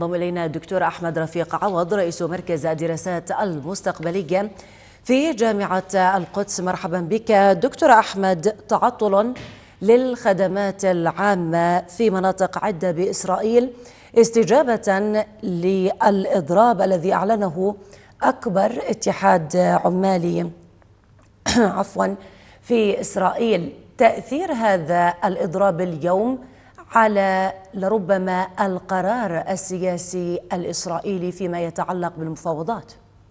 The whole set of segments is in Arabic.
انضم إلينا الدكتور أحمد رفيق عوض رئيس مركز الدراسات المستقبلية في جامعة القدس. مرحبا بك دكتور أحمد. تعطل للخدمات العامة في مناطق عدة بإسرائيل استجابة للإضراب الذي أعلنه أكبر اتحاد عمالي في إسرائيل. تأثير هذا الإضراب اليوم على لربما القرار السياسي الإسرائيلي فيما يتعلق بالمفاوضات؟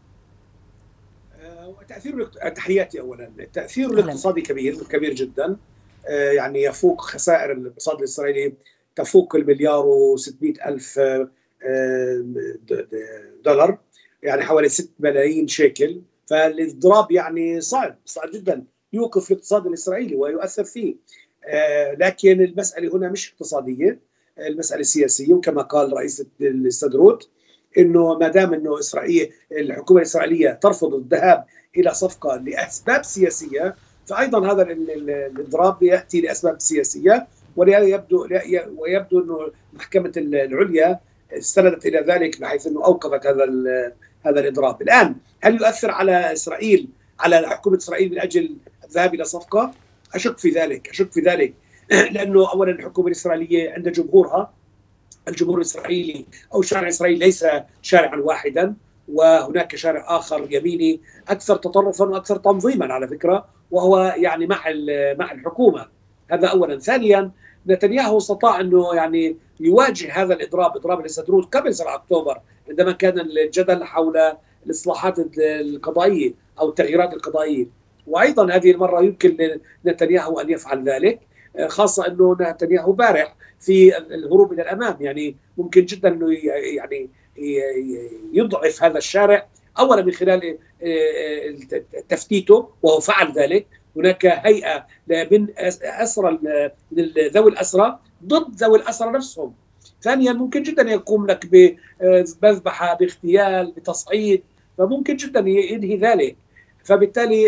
تحياتي أولا. التأثير الاقتصادي كبير جدا، يعني يفوق خسائر الاقتصاد الإسرائيلي، تفوق المليار و600 ألف دولار، يعني حوالي 6 ملايين شيكل. فالإضراب يعني صعب جدا، يوقف الاقتصاد الإسرائيلي ويؤثر فيه. لكن المسألة هنا مش اقتصادية، المسألة سياسية. وكما قال رئيس الاستدروت انه ما دام انه الحكومة الإسرائيلية ترفض الذهاب الى صفقة لأسباب سياسية، فأيضا هذا الإضراب يأتي لأسباب سياسية. ويبدو انه المحكمة العليا استندت الى ذلك بحيث انه اوقفت هذا الإضراب. الآن هل يؤثر على إسرائيل، على حكومة إسرائيل من أجل الذهاب إلى صفقة؟ أشك في ذلك لأنه أولا الحكومة الإسرائيلية عند جمهورها، الجمهور الإسرائيلي أو الشارع الإسرائيلي ليس شارعا واحدا، وهناك شارع آخر يميني أكثر تطرفا وأكثر تنظيما على فكرة، وهو يعني مع الحكومة. هذا أولا. ثانيا، نتنياهو استطاع أنه يعني يواجه هذا إضراب الاستدروت قبل 7 أكتوبر عندما كان الجدل حول الإصلاحات القضائية أو التغييرات القضائية. وأيضا هذه المرة يمكن لنتنياهو أن يفعل ذلك، خاصة أنه نتنياهو بارع في الهروب إلى الأمام. يعني ممكن جدا أنه يعني يضعف هذا الشارع، أولا من خلال تفتيته، وهو فعل ذلك. هناك هيئة من أسرى، ذوي الأسرى ضد ذوي الأسرى نفسهم. ثانيا، ممكن جدا يقوم لك بمذبحة، باغتيال، بتصعيد، فممكن جدا ينهي ذلك. فبالتالي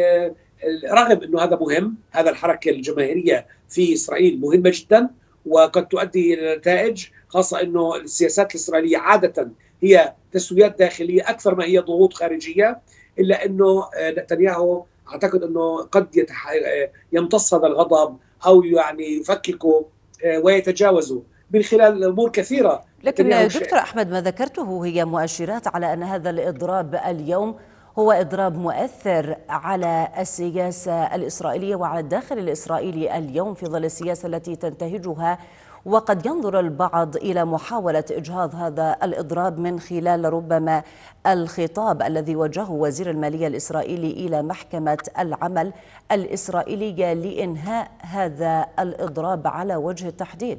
رغم أنه هذا مهم، هذا الحركة الجماهيرية في إسرائيل مهمة جدا وقد تؤدي إلى نتائج، خاصة أنه السياسات الإسرائيلية عادة هي تسويات داخلية أكثر ما هي ضغوط خارجية. إلا أنه نتنياهو أعتقد أنه قد يمتص هذا الغضب أو يعني يفككه ويتجاوزه من خلال أمور كثيرة. لكن دكتور أحمد، ما ذكرته هي مؤشرات على أن هذا الإضراب اليوم هو إضراب مؤثر على السياسة الإسرائيلية وعلى الداخل الإسرائيلي اليوم في ظل السياسة التي تنتهجها. وقد ينظر البعض إلى محاولة إجهاض هذا الإضراب من خلال ربما الخطاب الذي وجهه وزير المالية الإسرائيلي إلى محكمة العمل الإسرائيلية لإنهاء هذا الإضراب على وجه التحديد.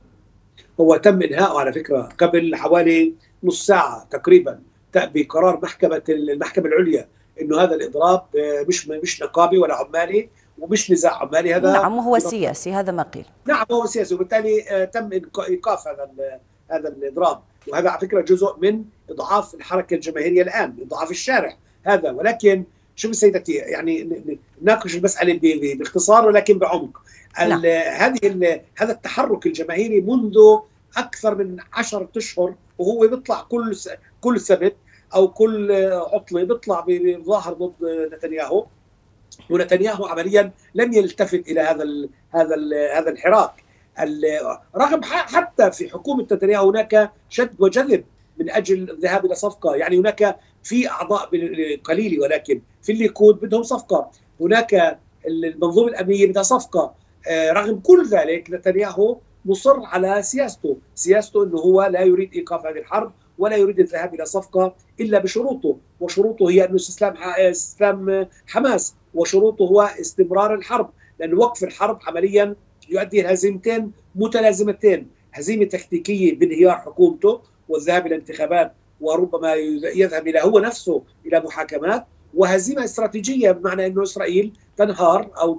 هو تم إنهاءه على فكرة قبل حوالي نص ساعة تقريبا بقرار المحكمة العليا إنه هذا الإضراب مش نقابي ولا عمالي ومش نزاع عمالي. هذا نعم، هو سياسي، هذا ما قيل. نعم، هو سياسي، وبالتالي تم إيقاف هذا الإضراب. وهذا على فكرة جزء من إضعاف الحركة الجماهيرية الآن، إضعاف الشارع هذا. ولكن شوف سيدتي، يعني نناقش المسألة باختصار ولكن بعمق. نعم. هذا التحرك الجماهيري منذ أكثر من 10 أشهر، وهو بيطلع كل سبت أو كل عطلة بيطلع بظاهر ضد نتنياهو. ونتنياهو عمليا لم يلتفت الى هذا الحراك، رغم حتى في حكومه نتنياهو هناك شد وجذب من اجل الذهاب الى صفقه. يعني هناك في اعضاء قليله ولكن في الليكود بدهم صفقه، هناك المنظومه الامنيه بدها صفقه. رغم كل ذلك نتنياهو مصر على سياسته انه هو لا يريد ايقاف هذه الحرب ولا يريد الذهاب الى صفقه الا بشروطه، وشروطه هي انه استسلام حماس، وشروطه هو استمرار الحرب، لأن وقف الحرب عمليا يؤدي إلى هزيمتين متلازمتين: هزيمة تكتيكية بانهيار حكومته والذهاب إلى انتخابات وربما يذهب إلى هو نفسه إلى محاكمات، وهزيمة استراتيجية بمعنى أنه إسرائيل تنهار أو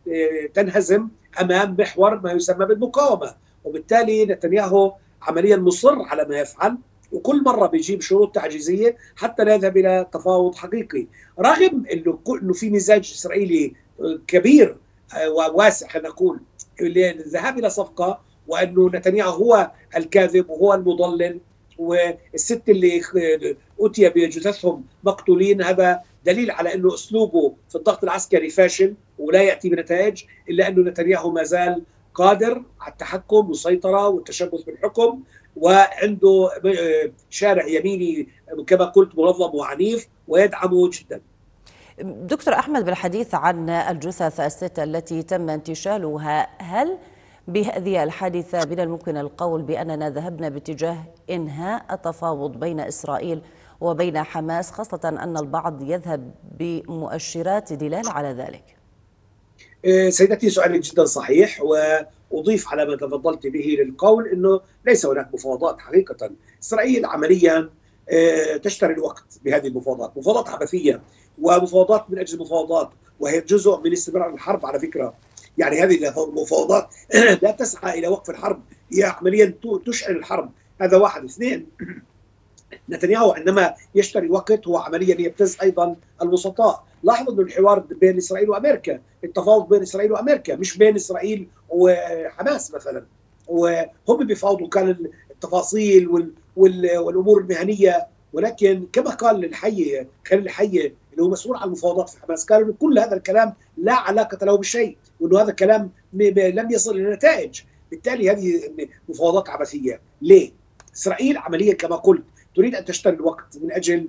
تنهزم أمام محور ما يسمى بالمقاومة. وبالتالي نتنياهو عمليا مصر على ما يفعل، وكل مرة بيجيب شروط تعجيزية حتى لا يذهب إلى تفاوض حقيقي، رغم إنه في مزاج إسرائيلي كبير وواسع خلينا نقول للذهاب إلى صفقة، وأنه نتنياهو هو الكاذب وهو المضلل والست اللي أتي بجثثهم مقتولين، هذا دليل على أنه أسلوبه في الضغط العسكري فاشل ولا يأتي بنتائج، إلا أنه نتنياهو ما زال قادر على التحكم والسيطرة والتشبث بالحكم، وعنده شارع يميني كما قلت منظم وعنيف ويدعمه جدا. دكتور أحمد، بالحديث عن الجثث الستة التي تم انتشالها، هل بهذه الحادثة من الممكن القول بأننا ذهبنا باتجاه إنهاء التفاوض بين إسرائيل وبين حماس، خاصة أن البعض يذهب بمؤشرات دلالة على ذلك؟ سيدتي، سؤالك جدا صحيح، وأضيف على ما تفضلت به للقول أنه ليس هناك مفاوضات حقيقة. إسرائيل عمليا تشتري الوقت بهذه المفاوضات، مفاوضات عبثية ومفاوضات من أجل المفاوضات، وهي جزء من استمرار الحرب على فكرة. يعني هذه المفاوضات لا تسعى إلى وقف الحرب، هي عمليا تشعل الحرب. هذا واحد. اثنين، نتنياهو عندما يشتري وقت هو عمليا يبتز ايضا الوسطاء. لاحظوا انه الحوار بين اسرائيل وامريكا، التفاوض بين اسرائيل وامريكا، مش بين اسرائيل وحماس مثلا، وهم بيفاوضوا كان التفاصيل والامور المهنيه. ولكن كما قال الحي خليل الحي اللي هو مسؤول عن المفاوضات في حماس، قال انه كل هذا الكلام لا علاقه له بالشيء، وانه هذا الكلام لم يصل الى نتائج. بالتالي هذه مفاوضات عبثيه. ليه؟ اسرائيل عمليا كما قلت تريد أن تشتري الوقت من أجل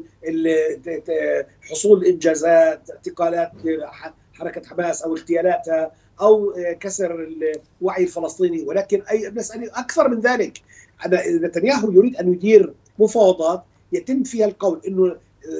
حصول إنجازات، اعتقالات حركة حماس أو اغتيالاتها أو كسر الوعي الفلسطيني. ولكن أي مسألة أكثر من ذلك، نتنياهو يريد أن يدير مفاوضات يتم فيها القول أنه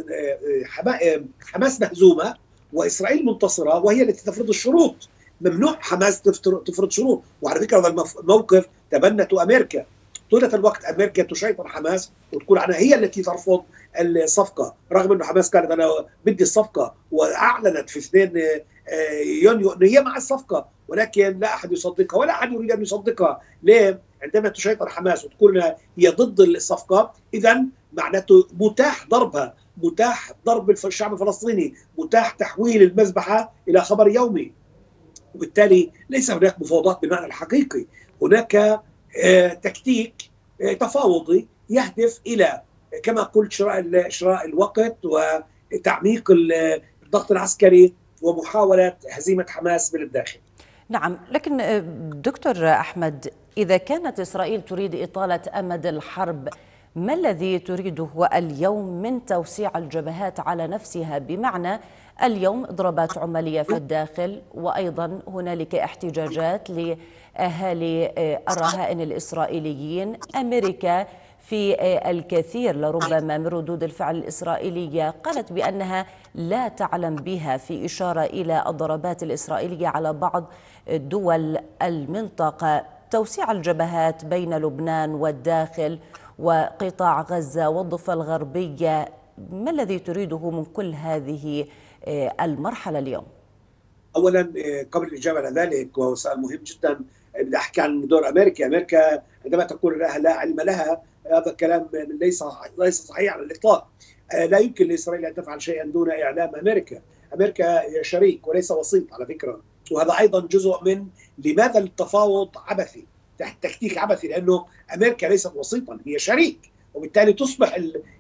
حماس مهزومة وإسرائيل منتصرة، وهي التي تفرض الشروط. ممنوع حماس تفرض شروط. وعلى فكرة هذا الموقف تبنته أمريكا طيلة الوقت. أمريكا تشيطن حماس وتقول عنها هي التي ترفض الصفقة، رغم أنه حماس قالت أنا بدي الصفقة، وأعلنت في 2 يونيو أنه هي مع الصفقة، ولكن لا أحد يصدقها ولا أحد يريد أن يصدقها. ليه؟ عندما تشيطن حماس وتقول هي ضد الصفقة، إذن معناته متاح ضربها، متاح ضرب الشعب الفلسطيني، متاح تحويل المذبحة إلى خبر يومي. وبالتالي ليس هناك مفاوضات بالمعنى الحقيقي، هناك تكتيك تفاوضي يهدف إلى كما قلت شراء الوقت وتعميق الضغط العسكري ومحاولة هزيمة حماس من الداخل. نعم، لكن دكتور أحمد، إذا كانت إسرائيل تريد إطالة أمد الحرب، ما الذي تريده اليوم من توسيع الجبهات على نفسها؟ بمعنى اليوم إضرابات عمالية في الداخل، وأيضا هنالك احتجاجات لأهالي الرهائن الإسرائيليين. أمريكا في الكثير لربما من ردود الفعل الإسرائيلية قالت بأنها لا تعلم بها، في إشارة إلى الضربات الإسرائيلية على بعض دول المنطقة. توسيع الجبهات بين لبنان والداخل وقطاع غزة والضفة الغربية، ما الذي تريده من كل هذه المرحلة اليوم؟ أولا قبل الإجابة على ذلك، وهو سؤال مهم جدا، بدي أحكي عن دور أمريكا. أمريكا عندما تقول لها لا علم لها، هذا الكلام ليس صحيح على الإطلاق. لا يمكن لإسرائيل أن تفعل شيئا دون إعلام أمريكا. أمريكا شريك وليس وسيط على فكرة، وهذا أيضا جزء من لماذا التفاوض عبثي، تحت تكتيك عبثي، لأنه أمريكا ليست وسيطا، هي شريك، وبالتالي تصبح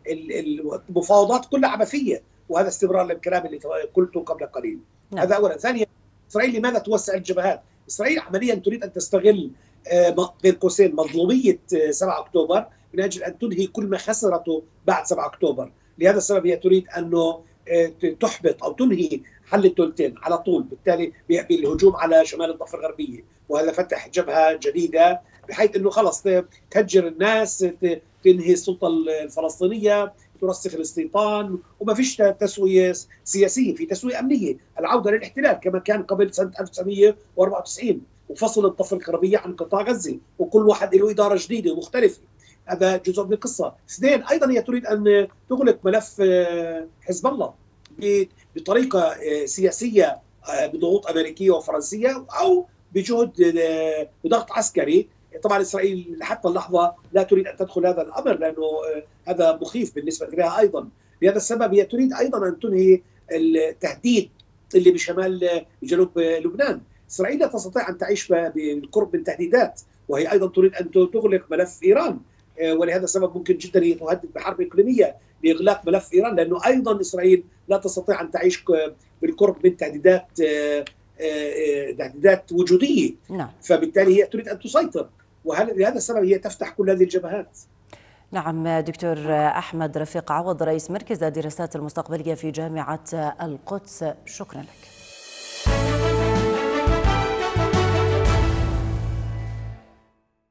المفاوضات كلها عبثية. وهذا استمرار للكلام اللي قلته قبل قليل. نعم. هذا أولا. ثانيا، إسرائيل لماذا توسع الجبهات؟ إسرائيل عمليا تريد أن تستغل بين قوسين مظلومية 7 أكتوبر من أجل أن تنهي كل ما خسرته بعد 7 أكتوبر. لهذا السبب هي تريد أنه تحبط أو تنهي حل الدولتين على طول، بالتالي بالهجوم على شمال الضفة الغربية، وهذا فتح جبهة جديدة بحيث أنه خلص تهجر الناس، تنهي السلطة الفلسطينية، ترسخ الاستيطان، وما فيش تسوية سياسية، في تسوية أمنية، العودة للاحتلال كما كان قبل سنة 1994، وفصل الضفة الغربية عن قطاع غزة، وكل واحد له إدارة جديدة ومختلفة. هذا جزء من القصة. اثنين، أيضا هي تريد أن تغلق ملف حزب الله بطريقة سياسية بضغوط أمريكية وفرنسية، أو بجهد بضغط عسكري. طبعا إسرائيل حتى اللحظة لا تريد أن تدخل هذا الأمر، لأنه هذا مخيف بالنسبة لها أيضا. لهذا السبب هي تريد أيضا أن تنهي التهديد اللي بشمال جنوب لبنان. إسرائيل لا تستطيع أن تعيش بالقرب من تهديدات، وهي أيضا تريد أن تغلق ملف إيران. ولهذا السبب ممكن جدا هي تهدد بحرب إقليمية لإغلاق ملف إيران، لأنه أيضا إسرائيل لا تستطيع أن تعيش بالقرب من تهديدات وجودية. نعم. فبالتالي هي تريد أن تسيطر، ولهذا السبب هي تفتح كل هذه الجبهات. نعم. دكتور أحمد رفيق عوض، رئيس مركز الدراسات المستقبلية في جامعة القدس، شكرا لك.